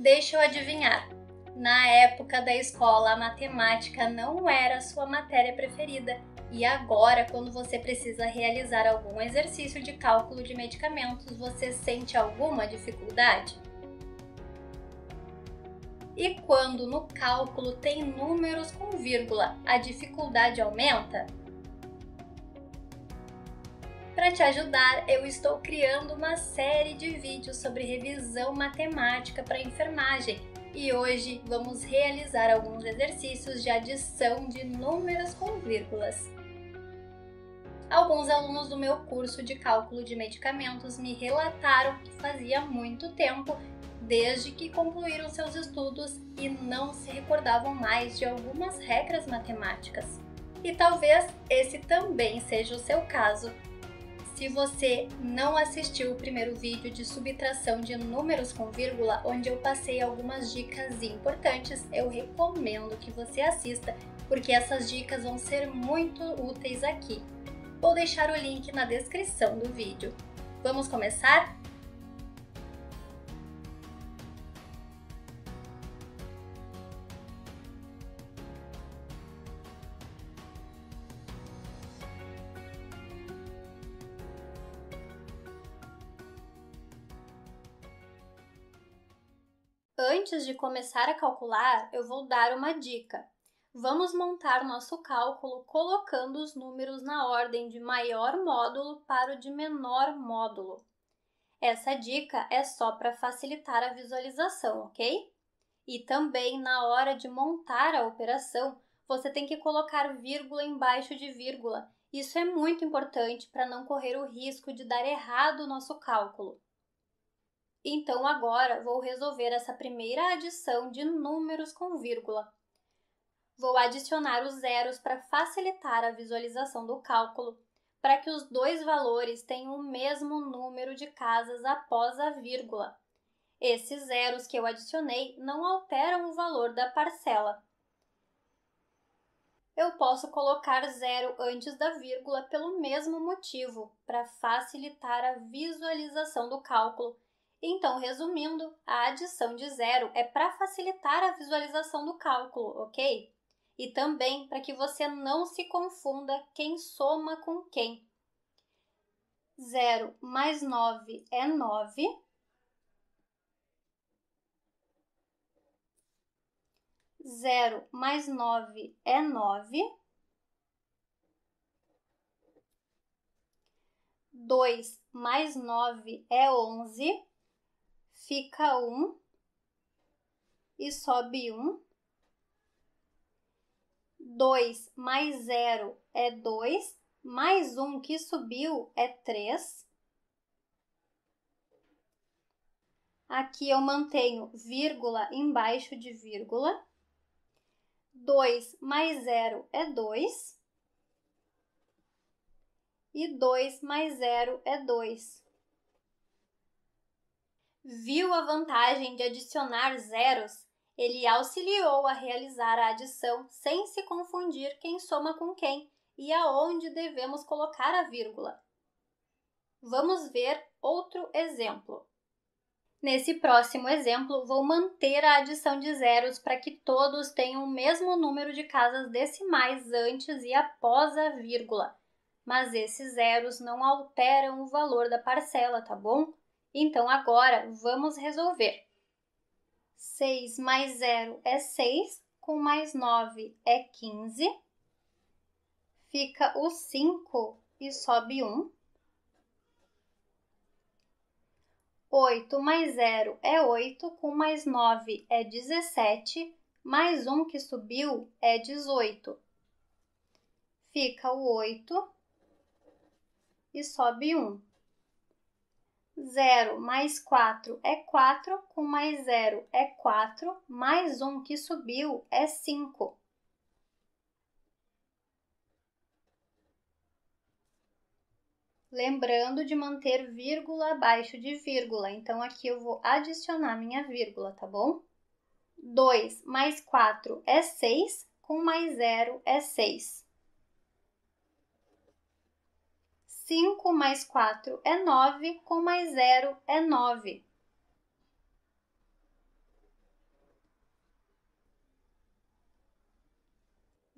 Deixa eu adivinhar. Na época da escola, a matemática não era a sua matéria preferida. E agora, quando você precisa realizar algum exercício de cálculo de medicamentos, você sente alguma dificuldade? E quando no cálculo tem números com vírgula, a dificuldade aumenta? Para te ajudar, eu estou criando uma série de vídeos sobre revisão matemática para enfermagem e hoje vamos realizar alguns exercícios de adição de números com vírgulas. Alguns alunos do meu curso de cálculo de medicamentos me relataram que fazia muito tempo desde que concluíram seus estudos e não se recordavam mais de algumas regras matemáticas. E talvez esse também seja o seu caso. Se você não assistiu o primeiro vídeo de subtração de números com vírgula, onde eu passei algumas dicas importantes, eu recomendo que você assista, porque essas dicas vão ser muito úteis aqui. Vou deixar o link na descrição do vídeo. Vamos começar? Antes de começar a calcular, eu vou dar uma dica. Vamos montar nosso cálculo colocando os números na ordem de maior módulo para o de menor módulo. Essa dica é só para facilitar a visualização, ok? E também, na hora de montar a operação, você tem que colocar vírgula embaixo de vírgula. Isso é muito importante para não correr o risco de dar errado o nosso cálculo. Então, agora vou resolver essa primeira adição de números com vírgula. Vou adicionar os zeros para facilitar a visualização do cálculo, para que os dois valores tenham o mesmo número de casas após a vírgula. Esses zeros que eu adicionei não alteram o valor da parcela. Eu posso colocar zero antes da vírgula pelo mesmo motivo, para facilitar a visualização do cálculo. Então, resumindo, a adição de zero é para facilitar a visualização do cálculo, ok? E também para que você não se confunda quem soma com quem. 0 mais 9 é 9. 0 mais 9 é 9. 2 mais 9 é 11. Fica 1 e sobe 1. 2 mais 0 é 2, mais 1 que subiu é 3. Aqui eu mantenho vírgula embaixo de vírgula. 2 mais 0 é 2. E 2 mais 0 é 2. Viu a vantagem de adicionar zeros? Ele auxiliou a realizar a adição sem se confundir quem soma com quem e aonde devemos colocar a vírgula. Vamos ver outro exemplo. Nesse próximo exemplo, vou manter a adição de zeros para que todos tenham o mesmo número de casas decimais antes e após a vírgula. Mas esses zeros não alteram o valor da parcela, tá bom? Então, agora, vamos resolver. 6 mais 0 é 6, com mais 9 é 15. Fica o 5 e sobe 1. 8 mais 0 é 8, com mais 9 é 17, mais 1 que subiu é 18. Fica o 8 e sobe 1. 0 mais 4 é 4, com mais 0 é 4, mais 1 que subiu é 5. Lembrando de manter vírgula abaixo de vírgula, então aqui eu vou adicionar minha vírgula, tá bom? 2 mais 4 é 6, com mais 0 é 6. 5 mais 4 é 9, com mais 0 é 9.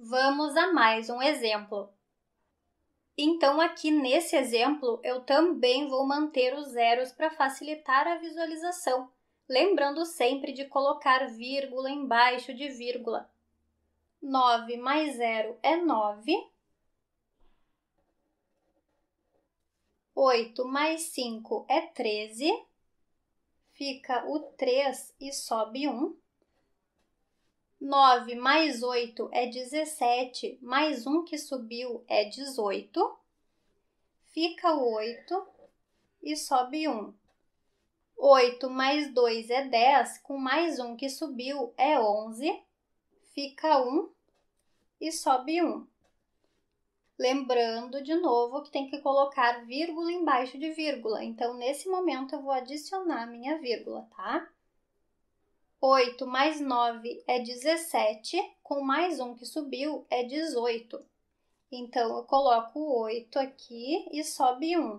Vamos a mais um exemplo. Então, aqui nesse exemplo, eu também vou manter os zeros para facilitar a visualização, lembrando sempre de colocar vírgula embaixo de vírgula. 9 mais 0 é 9. 8 mais 5 é 13. Fica o 3 e sobe 1. 9 mais 8 é 17, mais 1 que subiu é 18. Fica o 8 e sobe 1. 8 mais 2 é 10, com mais 1 que subiu é 11. Fica 1 e sobe 1. Lembrando de novo que tem que colocar vírgula embaixo de vírgula. Então, nesse momento, eu vou adicionar minha vírgula, tá? 8 mais 9 é 17, com mais 1 que subiu é 18. Então, eu coloco o 8 aqui e sobe 1.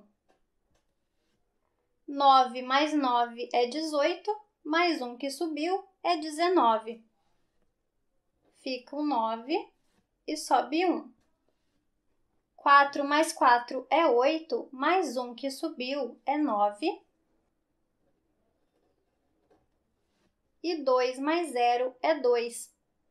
9 mais 9 é 18, mais 1 que subiu é 19. Fica o 9 e sobe 1. 4 mais 4 é 8, mais 1 que subiu é 9. E 2 mais 0 é 2.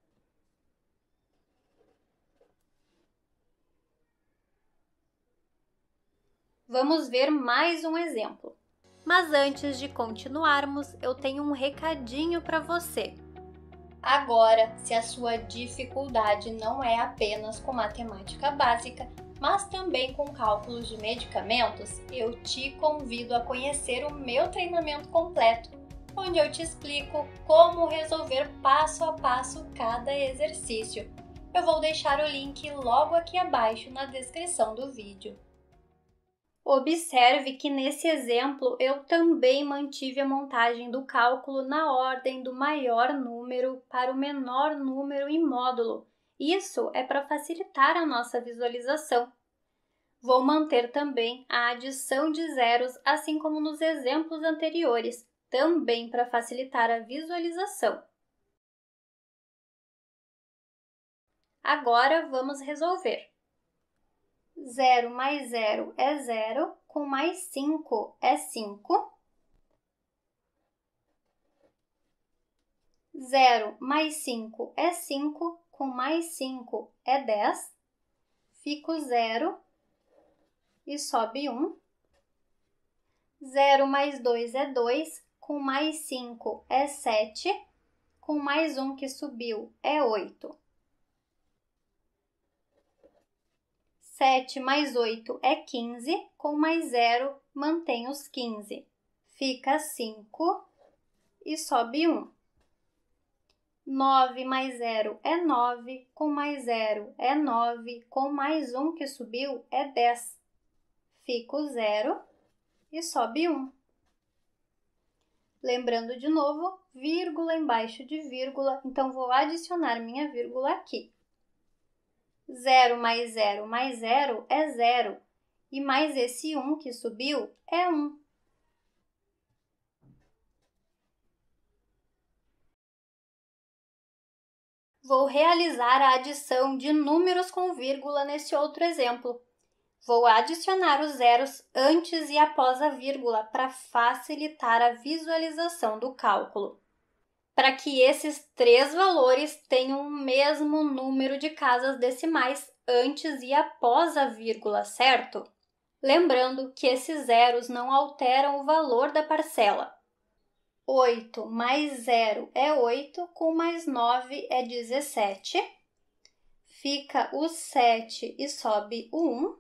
Vamos ver mais um exemplo. Mas antes de continuarmos, eu tenho um recadinho para você. Agora, se a sua dificuldade não é apenas com matemática básica, mas também com cálculos de medicamentos, eu te convido a conhecer o meu treinamento completo, onde eu te explico como resolver passo a passo cada exercício. Eu vou deixar o link logo aqui abaixo na descrição do vídeo. Observe que nesse exemplo eu também mantive a montagem do cálculo na ordem do maior número para o menor número em módulo. Isso é para facilitar a nossa visualização. Vou manter também a adição de zeros, assim como nos exemplos anteriores, também para facilitar a visualização. Agora vamos resolver. 0 mais 0 é 0, com mais 5 é 5. 0 mais 5 é 5, com mais 5 é 10. Fica o 0 e sobe 1. 0 mais 2 é 2, com mais 5 é 7, com mais 1 que subiu é 8. 7 mais 8 é 15, com mais 0 mantém os 15. Fica 5 e sobe 1. 9 mais 0 é 9, com mais 0 é 9, com mais 1 que subiu é 10. Fica o 0 e sobe 1. Lembrando de novo, vírgula embaixo de vírgula, então vou adicionar minha vírgula aqui. 0 mais 0 mais 0 é 0, e mais esse 1 que subiu é 1. Vou realizar a adição de números com vírgula nesse outro exemplo. Vou adicionar os zeros antes e após a vírgula para facilitar a visualização do cálculo. Para que esses três valores tenham o mesmo número de casas decimais antes e após a vírgula, certo? Lembrando que esses zeros não alteram o valor da parcela. 8 mais 0 é 8, com mais 9 é 17. Fica o 7 e sobe o 1.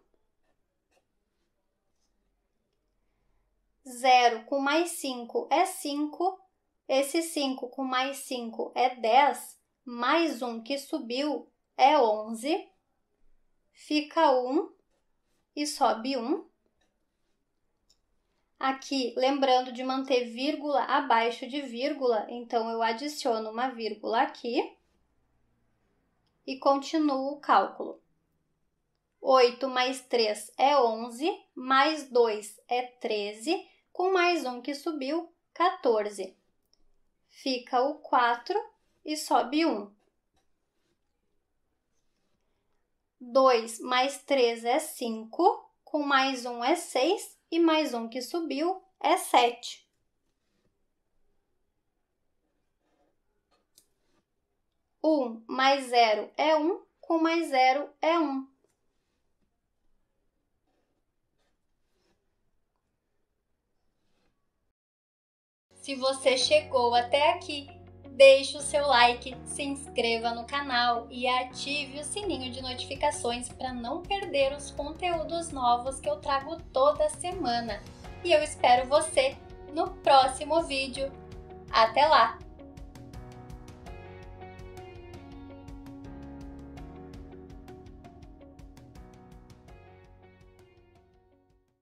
0 com mais 5 é 5. Esse 5 com mais 5 é 10, mais 1 que subiu é 11. Fica 1 e sobe 1. Aqui, lembrando de manter vírgula abaixo de vírgula, então eu adiciono uma vírgula aqui e continuo o cálculo. 8 mais 3 é 11, mais 2 é 13, com mais 1 que subiu, 14. Fica o 4 e sobe 1. 2 mais 3 é 5, com mais 1 é 6 e mais 1 que subiu é 7. Um mais 0 é 1, com mais 0 é 1. Se você chegou até aqui, deixe o seu like, se inscreva no canal e ative o sininho de notificações para não perder os conteúdos novos que eu trago toda semana. E eu espero você no próximo vídeo. Até lá!